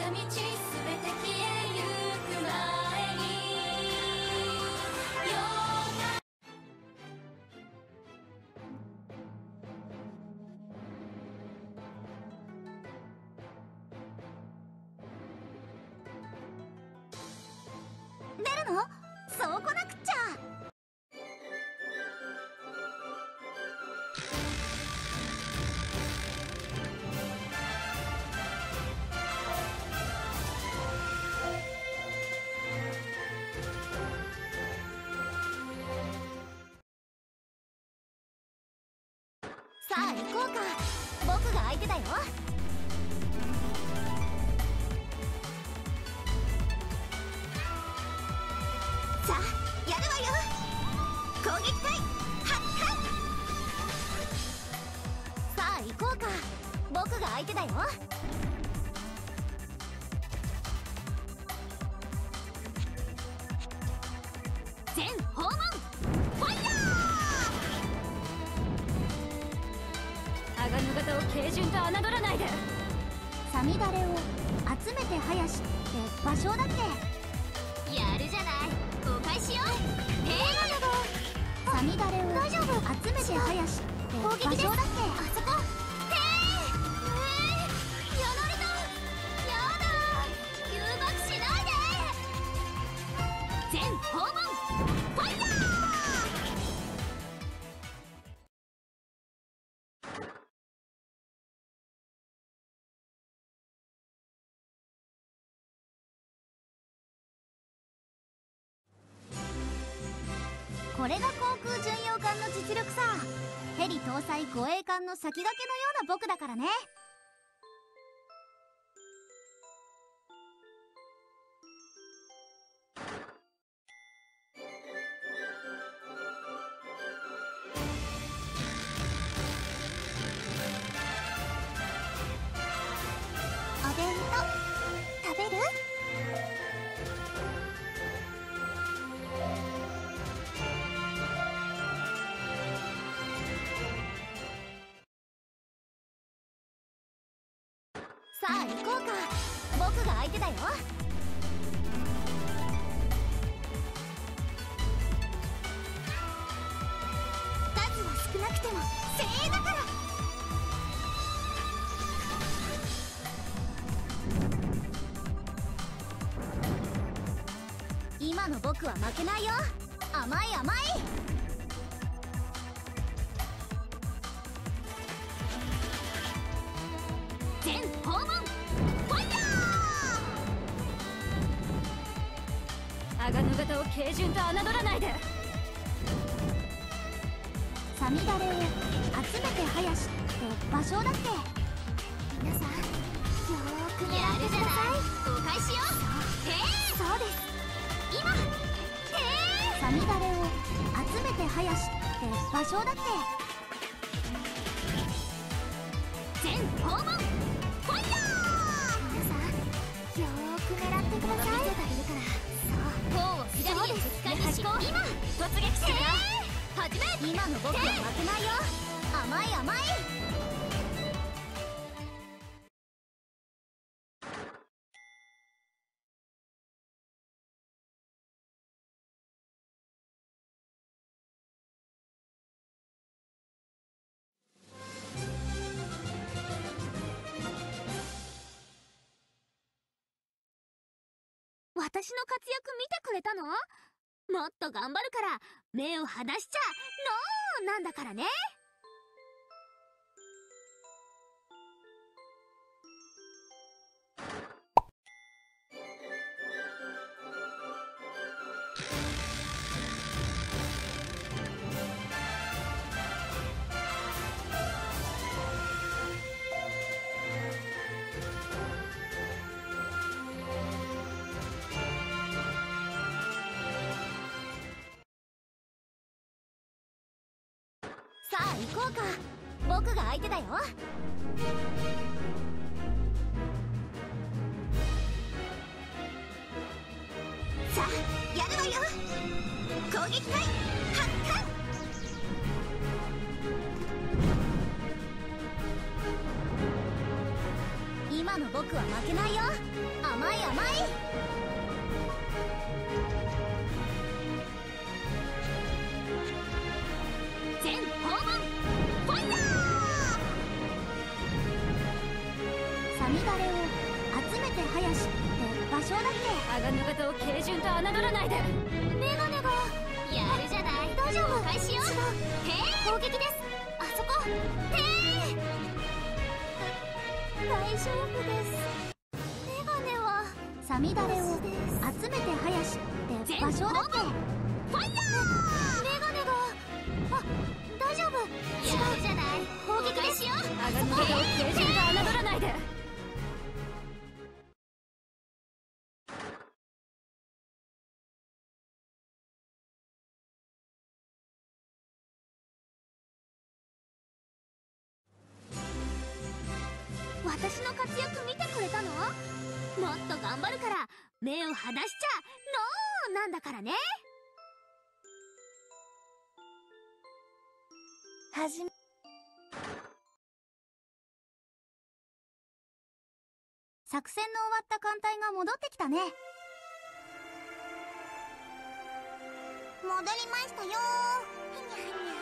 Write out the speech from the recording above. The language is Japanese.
道すべて消えゆく前に出るの？そうこなくっちゃ。さあ行こうか。僕が相手だよ。さあやるわよ。攻撃隊発艦。さあ行こうか。僕が相手だよ。全訪問ファイヤー。鋼の型を軽順と侮らないで。サミダレを集めて林って場所だって。やるじゃない。お返しよ。サミダレを集めて林って場所だって。あそこ。やられた。やだ。誘爆しないで。全訪問ファイヤー。これが航空巡洋艦の実力さ。ヘリ搭載護衛艦の先駆けのような僕だからね。お弁当食べる？さあ行こうか。僕が相手だよ。数は少なくても精鋭だから。今の僕は負けないよ。甘い甘い。全訪問ファイヤー。鋼の型を軽順と侮らないで。サミダレを集めて林って場所だって。皆さんよーく狙ってください。お返しよ。そうです。今サミダレを集めて林って場所だって。全訪問ファイヤー。皆さんよーく狙ってください。見ているから。そう、左へ敵艦に飛行。今突撃するよ。始め。今の僕は負けないよ。甘い甘い。私の活躍見てくれたの？もっと頑張るから目を離しちゃノーなんだからね。さあ行こうか。僕が相手だよ。さあやるわよ。攻撃隊発艦。今の僕僕は負けないよ。甘い甘い。全訪問ファイヤー。サミダレを集めてハヤシって場所だっけ。鋼型を軽順と侮らないで。メガネがやるじゃない。大丈夫。開始よ。攻撃です。あそこ。大丈夫です。メガネはサミダレを集めてハヤシって場所だっけ。ファイヤー。メガネが大丈夫。違うじゃない。攻撃ですよ。鋼型を軽順と侮らないで。私の活躍見てくれたの？もっと頑張るから目を離しちゃノーなんだからね。作戦の終わった艦隊が戻ってきたね。戻りましたよー。